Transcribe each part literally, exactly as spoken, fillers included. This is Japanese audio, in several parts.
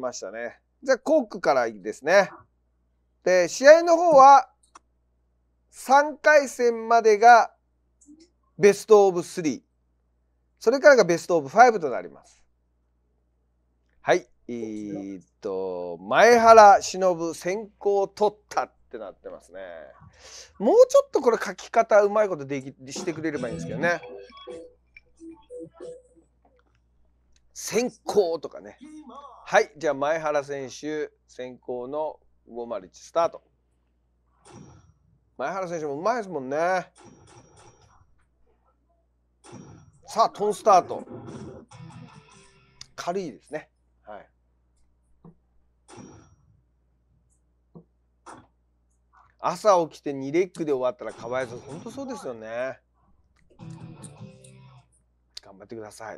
ましたね。じゃあ、コークからですね。で、試合の方は、さんかい戦までがベストオブスリー。それからがベストオブファイブとなります。はい。えー、っと、前原忍先行取ったってなってますね。もうちょっとこれ書き方うまいことできしてくれればいいんですけどね。先行とかね。はい。じゃあ前原選手先行のごまるいちスタート。前原選手もうまいですもんね。さあ、トンスタート。軽いですね。はい。朝起きてにレッグで終わったらかわいそう。本当そうですよね。頑張ってください。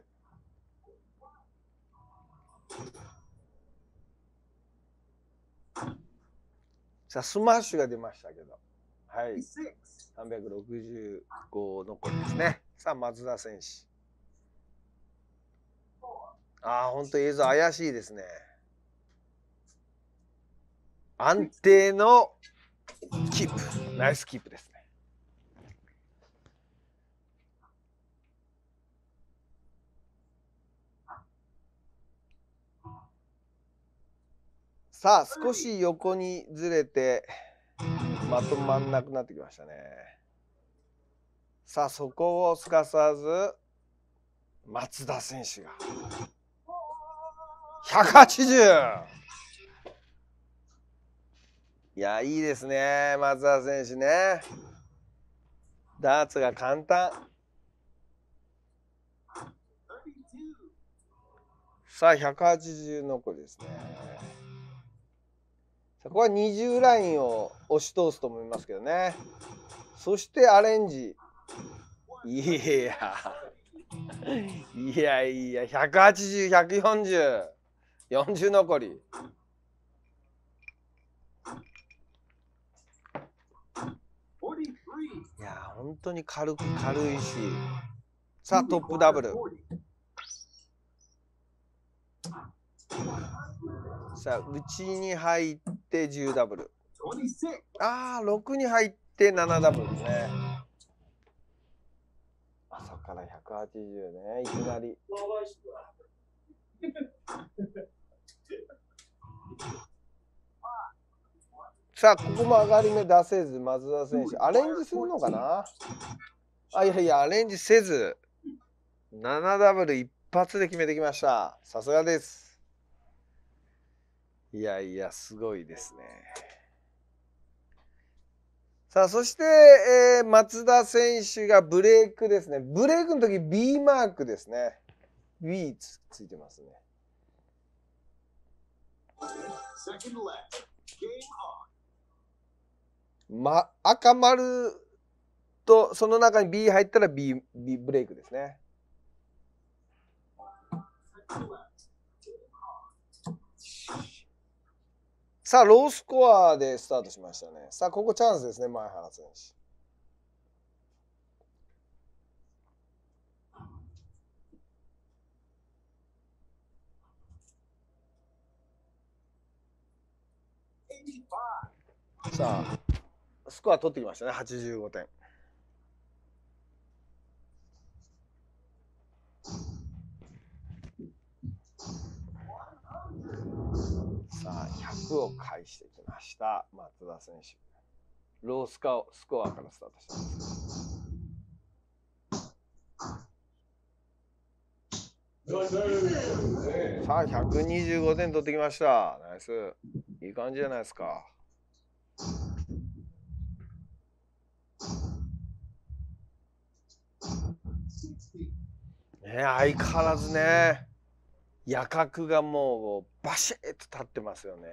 さあ、スマッシュが出ましたけど。はい。さんびゃくろくじゅうご残りですね。さあ、松田選手。ああ、本当映像怪しいですね。安定のキープ。ナイスキープですね。さあ、少し横にずれてまとまんなくなってきましたね。さあ、そこをすかさず松田選手がひゃくはちじゅう。いや、いいですね、松田選手ね。ダーツが簡単。さあ、ひゃくはちじゅう残りですね。ここはにじゅうラインを押し通すと思いますけどね。そしてアレンジ。いや、いやいや、ひゃくはちじゅう、ひゃくよんじゅう、よんじゅう残り。いや、本当に軽く軽いし。さあ、トップダブル。さあ、内に入ってじゅうダブル。ああ、ろくに入ってななダブルですね。朝からひゃくはちじゅうね、いきなり。さあ、ここも上がり目出せず、松田選手、アレンジするのかな。あ、いやいや、アレンジせず、ななダブル一発で決めてきました。さすがです。いやいや、すごいですね。さあ、そして、えー、松田選手がブレイクですね。ブレイクの時 B マークですね。B つ, ついてますね。ま、赤丸とその中に B 入ったら B, B ブレイクですね。さあ、ロースコアでスタートしましたね。さあ、ここチャンスですね、前原選手。さあ、スコア取ってきましたね、はちじゅうごてん。さあ、ひゃくを返してきました、松田選手。ロースコアからスタートしてます。さあ、ひゃくにじゅうごてん取ってきました。ナイス。いい感じじゃないですか。ね、相変わらずね、夜角がもうバシッと立ってますよね。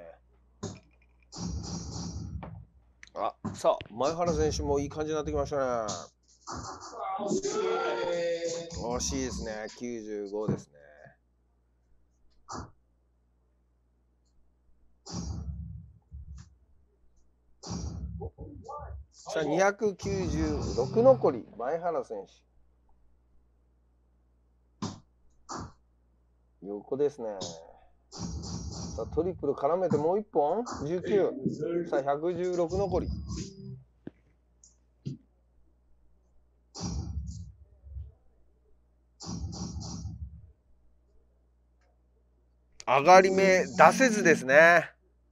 あ、さあ、前原選手もいい感じになってきましたね。惜しいですね。きゅうじゅうごですね。さあ、にひゃくきゅうじゅうろく残り、前原選手。横ですね。 さあトリプル絡めてもういっぽんじゅうきゅう。さあひゃくじゅうろく残り。上がり目出せずですね。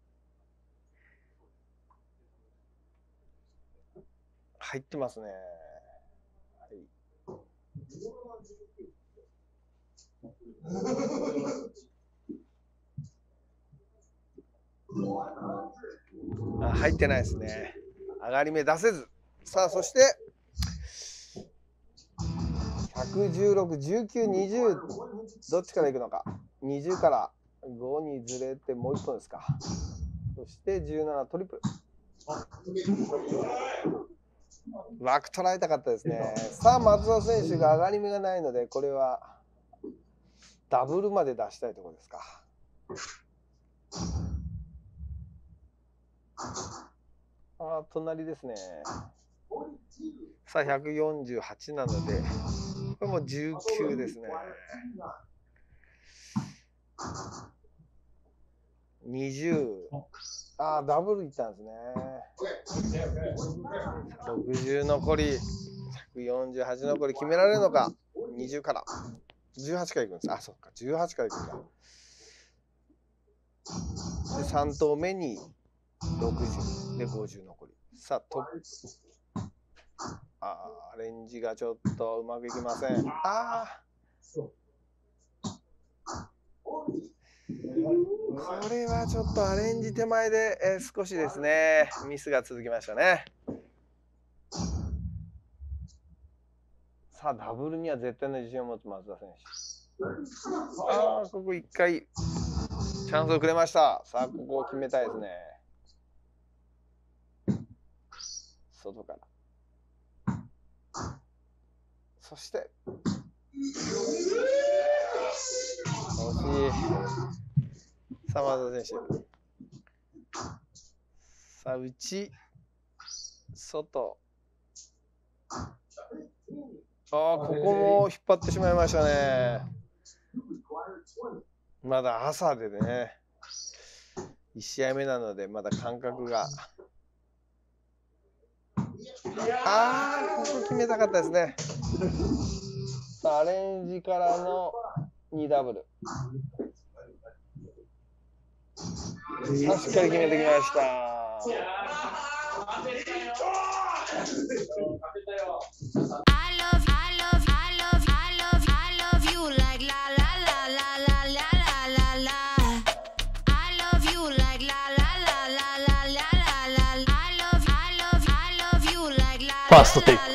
入ってますね。はい、あ、入ってないですね。上がり目出せず。さあそしてひゃくじゅうろく、じゅうきゅう、にじゅうどっちからいくのか。にじゅうからごにずれてもういっぽんですか。そしてじゅうななトリプル。枠捉えたかったですね。さあ松田選手が上がり目がないので、これはダブルまで出したいところですか。あ、隣ですね。さあひゃくよんじゅうはちなので、これもじゅうきゅうですね。にじゅう。ああ、ダブルいったんですね。ろくじゅう残り、ひゃくよんじゅうはち残り決められるのか。にじゅうから。じゅうはちからいくんです。あ、そっか。じゅうはちからいくんだ。で、さん投目にろくじゅう。で、ごじゅう残り。さあ、トップ。ああ、レンジがちょっとうまくいきません。ああ。これはちょっとアレンジ手前で、えー、少しですね、ミスが続きましたね。さあ、ダブルには絶対の自信を持つ松田選手。ああ、ここいっかいチャンスをくれました。さあ、ここを決めたいですね。外から。そして、惜しい。さあ、松田選手。さあ、内、外。ああ、ここも引っ張ってしまいましたね。まだ朝でね、いち試合目なので、まだ感覚が。ああ、ここ決めたかったですね。さあ、アレンジからのにダブル。しっかり決めてきました。 ファーストテイク。